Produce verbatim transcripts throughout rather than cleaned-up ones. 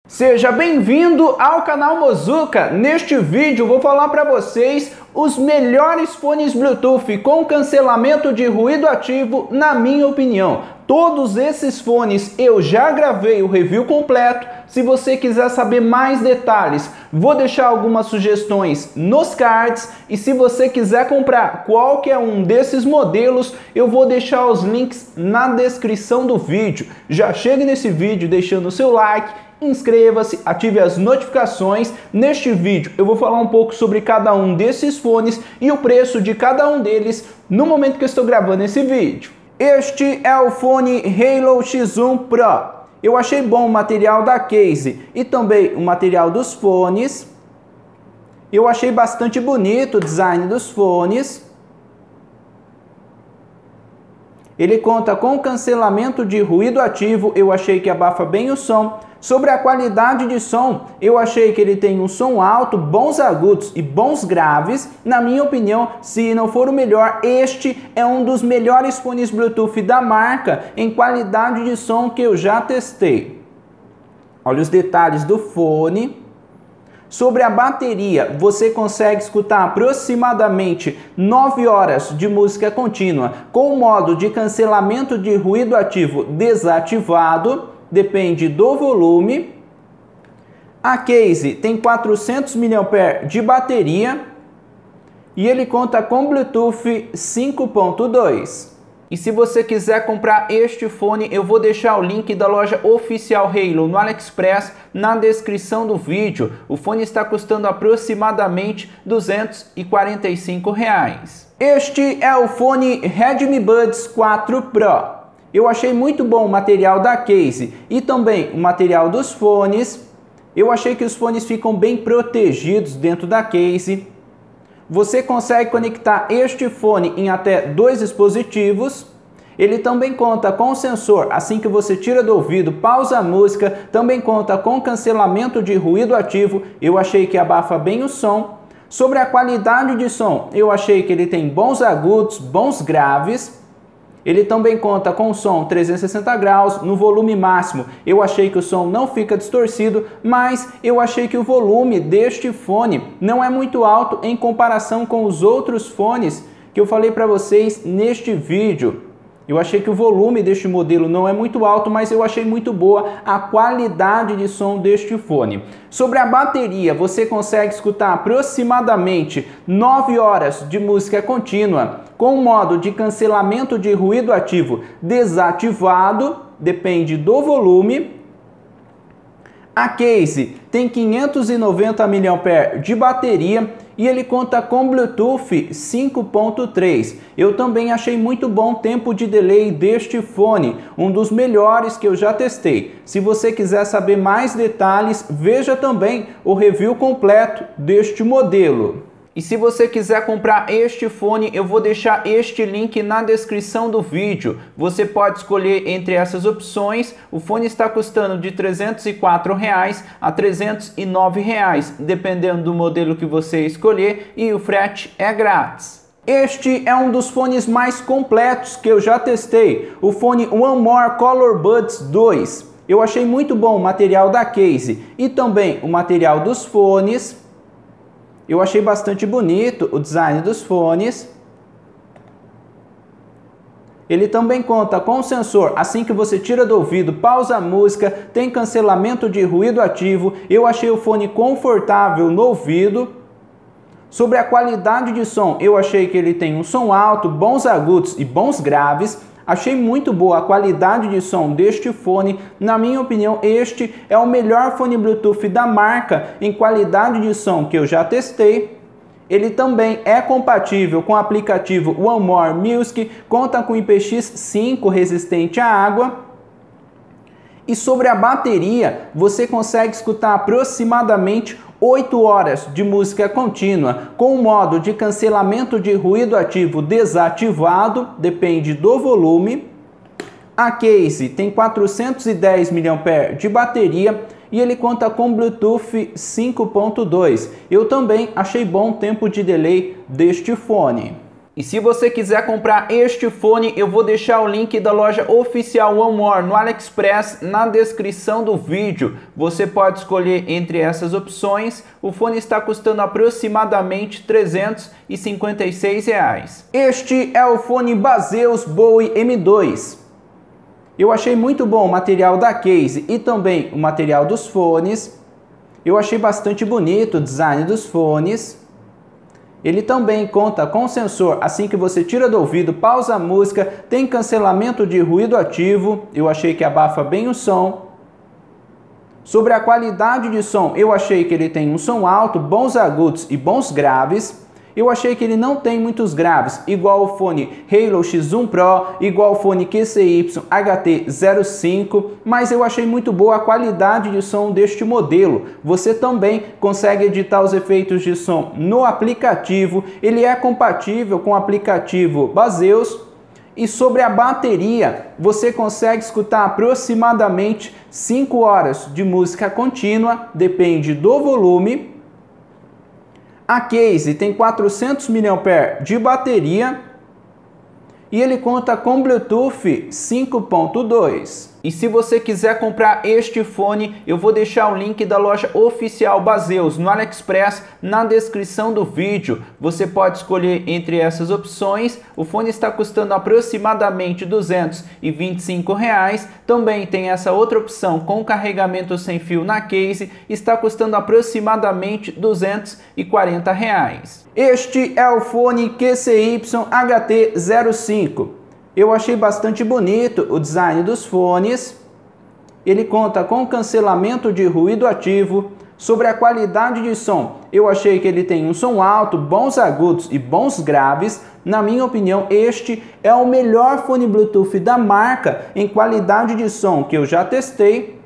Seja bem-vindo ao canal Mozuka. Neste vídeo vou falar para vocês os melhores fones Bluetooth com cancelamento de ruído ativo, na minha opinião. Todos esses fones eu já gravei o review completo. Se você quiser saber mais detalhes, vou deixar algumas sugestões nos cards. E se você quiser comprar qualquer um desses modelos, eu vou deixar os links na descrição do vídeo. Já chegue nesse vídeo deixando o seu like, inscreva-se, ative as notificações. Neste vídeo eu vou falar um pouco sobre cada um desses fones e o preço de cada um deles no momento que eu estou gravando esse vídeo. Este é o fone Halo X um Pro. Eu achei bom o material da case e também o material dos fones. Eu achei bastante bonito o design dos fones. Ele conta com cancelamento de ruído ativo, eu achei que abafa bem o som. Sobre a qualidade de som, eu achei que ele tem um som alto, bons agudos e bons graves. Na minha opinião, se não for o melhor, este é um dos melhores fones Bluetooth da marca em qualidade de som que eu já testei. Olha os detalhes do fone. Sobre a bateria, você consegue escutar aproximadamente nove horas de música contínua com o modo de cancelamento de ruído ativo desativado, depende do volume. A case tem quatrocentos miliampères-hora de bateria e ele conta com Bluetooth cinco ponto dois. E se você quiser comprar este fone, eu vou deixar o link da loja oficial Halo no AliExpress na descrição do vídeo. O fone está custando aproximadamente duzentos e quarenta e cinco reais. Este é o fone Redmi Buds quatro Pro. Eu achei muito bom o material da case e também o material dos fones. Eu achei que os fones ficam bem protegidos dentro da case. Você consegue conectar este fone em até dois dispositivos. Ele também conta com sensor, assim que você tira do ouvido, pausa a música. Também conta com cancelamento de ruído ativo. Eu achei que abafa bem o som. Sobre a qualidade de som, eu achei que ele tem bons agudos, bons graves. Ele também conta com som trezentos e sessenta graus, no volume máximo. Eu achei que o som não fica distorcido, mas eu achei que o volume deste fone não é muito alto em comparação com os outros fones que eu falei para vocês neste vídeo. Eu achei que o volume deste modelo não é muito alto, mas eu achei muito boa a qualidade de som deste fone. Sobre a bateria, você consegue escutar aproximadamente nove horas de música contínua com o modo de cancelamento de ruído ativo desativado, depende do volume. A case tem quinhentos e noventa miliampères-hora de bateria e ele conta com Bluetooth cinco ponto três. Eu também achei muito bom o tempo de delay deste fone, um dos melhores que eu já testei. Se você quiser saber mais detalhes, veja também o review completo deste modelo. E se você quiser comprar este fone, eu vou deixar este link na descrição do vídeo. Você pode escolher entre essas opções. O fone está custando de trezentos e quatro reais a trezentos e nove reais, dependendo do modelo que você escolher, e o frete é grátis. Este é um dos fones mais completos que eu já testei, o fone One More Color Buds dois. Eu achei muito bom o material da case e também o material dos fones. Eu achei bastante bonito o design dos fones. Ele também conta com sensor, assim que você tira do ouvido, pausa a música, tem cancelamento de ruído ativo. Eu achei o fone confortável no ouvido. Sobre a qualidade de som, eu achei que ele tem um som alto, bons agudos e bons graves. Achei muito boa a qualidade de som deste fone. Na minha opinião, este é o melhor fone Bluetooth da marca em qualidade de som que eu já testei. Ele também é compatível com o aplicativo One More Music, conta com I P X cinco resistente à água. E sobre a bateria, você consegue escutar aproximadamente oito horas de música contínua com o modo de cancelamento de ruído ativo desativado, depende do volume. A case tem quatrocentos e dez miliampères-hora de bateria e ele conta com Bluetooth cinco ponto dois. Eu também achei bom o tempo de delay deste fone. E se você quiser comprar este fone, eu vou deixar o link da loja oficial One More no AliExpress na descrição do vídeo. Você pode escolher entre essas opções. O fone está custando aproximadamente trezentos e cinquenta e seis reais. Este é o fone Baseus Bowie M dois. Eu achei muito bom o material da case e também o material dos fones. Eu achei bastante bonito o design dos fones. Ele também conta com sensor, assim que você tira do ouvido, pausa a música, tem cancelamento de ruído ativo, eu achei que abafa bem o som. Sobre a qualidade de som, eu achei que ele tem um som alto, bons agudos e bons graves. Eu achei que ele não tem muitos graves, igual o fone Halo X um Pro, igual o fone Q C Y H T zero cinco, mas eu achei muito boa a qualidade de som deste modelo. Você também consegue editar os efeitos de som no aplicativo, ele é compatível com o aplicativo Baseus. E sobre a bateria, você consegue escutar aproximadamente cinco horas de música contínua, depende do volume. A case tem quatrocentos miliampères-hora de bateria e ele conta com Bluetooth cinco ponto dois. E se você quiser comprar este fone, eu vou deixar o link da loja oficial Baseus no AliExpress na descrição do vídeo. Você pode escolher entre essas opções. O fone está custando aproximadamente duzentos e vinte e cinco reais. Também tem essa outra opção com carregamento sem fio na case, está custando aproximadamente duzentos e quarenta reais. Este é o fone Q C Y H T zero cinco. Eu achei bastante bonito o design dos fones. Ele conta com cancelamento de ruído ativo. Sobre a qualidade de som, eu achei que ele tem um som alto, bons agudos e bons graves. Na minha opinião, este é o melhor fone Bluetooth da marca em qualidade de som que eu já testei.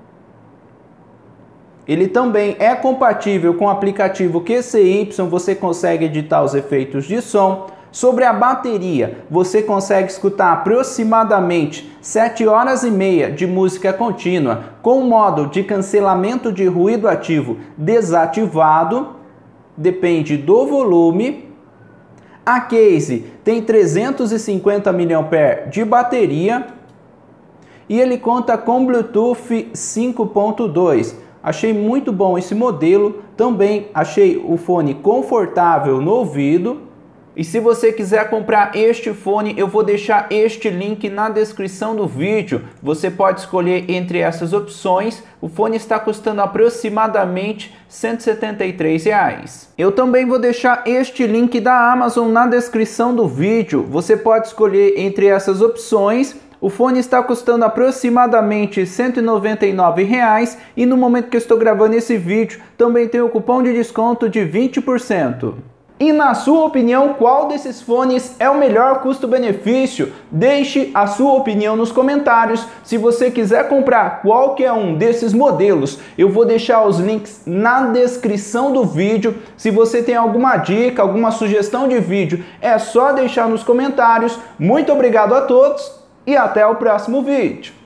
Ele também é compatível com o aplicativo Q C Y, você consegue editar os efeitos de som. Sobre a bateria, você consegue escutar aproximadamente sete horas e meia de música contínua com o modo de cancelamento de ruído ativo desativado, depende do volume. A case tem trezentos e cinquenta miliampères-hora de bateria e ele conta com Bluetooth cinco ponto dois. Achei muito bom esse modelo, também achei o fone confortável no ouvido. E se você quiser comprar este fone, eu vou deixar este link na descrição do vídeo. Você pode escolher entre essas opções. O fone está custando aproximadamente cento e setenta e três reais. Eu também vou deixar este link da Amazon na descrição do vídeo. Você pode escolher entre essas opções. O fone está custando aproximadamente cento e noventa e nove reais e no momento que eu estou gravando esse vídeo também tem o cupom de desconto de vinte por cento. E na sua opinião, qual desses fones é o melhor custo-benefício? Deixe a sua opinião nos comentários. Se você quiser comprar qualquer um desses modelos, eu vou deixar os links na descrição do vídeo. Se você tem alguma dica, alguma sugestão de vídeo, é só deixar nos comentários. Muito obrigado a todos e até o próximo vídeo.